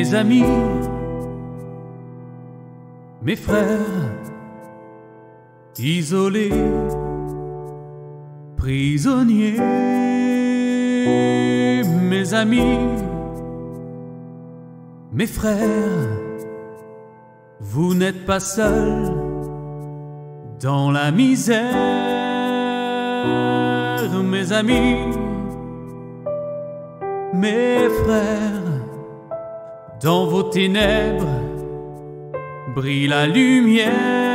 mes amis, mes frères, isolés, prisonniers, mes amis, mes frères, vous n'êtes pas seuls dans la misère, mes amis, mes frères, dans vos ténèbres brille la lumière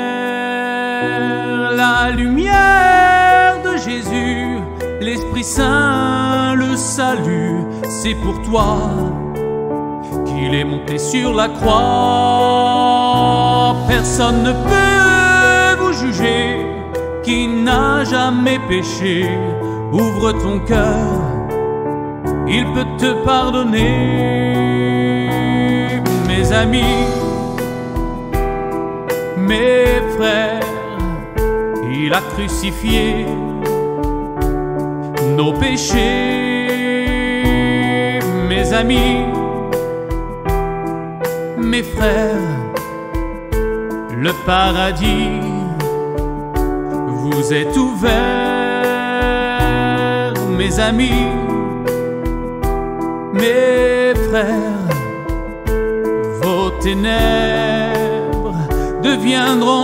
de Jésus, l'Esprit Saint, le salut, c'est pour toi qu'il est monté sur la croix. Personne ne peut vous juger qui n'a jamais péché. Ouvre ton cœur, il peut te pardonner. Mes amis, mes frères, il a crucifié nos péchés. Mes amis, mes frères, le paradis vous est ouvert. Mes amis, mes frères, vos ténèbres deviendront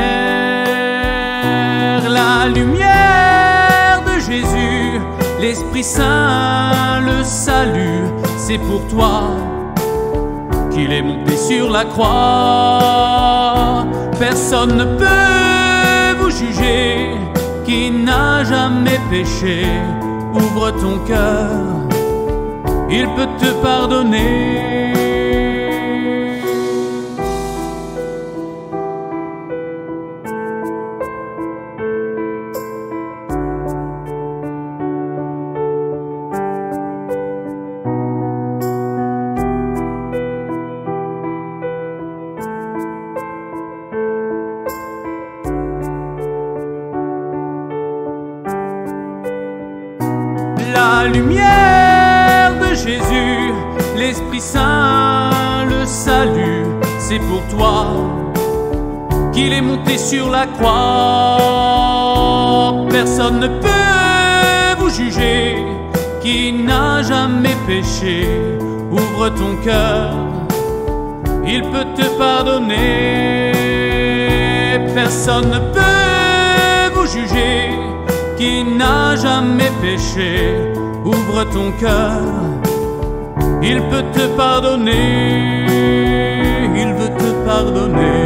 lumière. La lumière de Jésus, l'Esprit Saint, le salut, c'est pour toi qu'il est monté sur la croix. Personne ne peut vous juger qui n'a jamais péché. Ouvre ton cœur, il peut te pardonner. La lumière de Jésus, l'Esprit Saint, le salut, c'est pour toi qu'il est monté sur la croix. Personne ne peut vous juger qui n'a jamais péché. Ouvre ton cœur, il peut te pardonner. Personne ne peut vous juger qui n'a jamais péché. Ouvre ton cœur, il peut te pardonner, il veut te pardonner.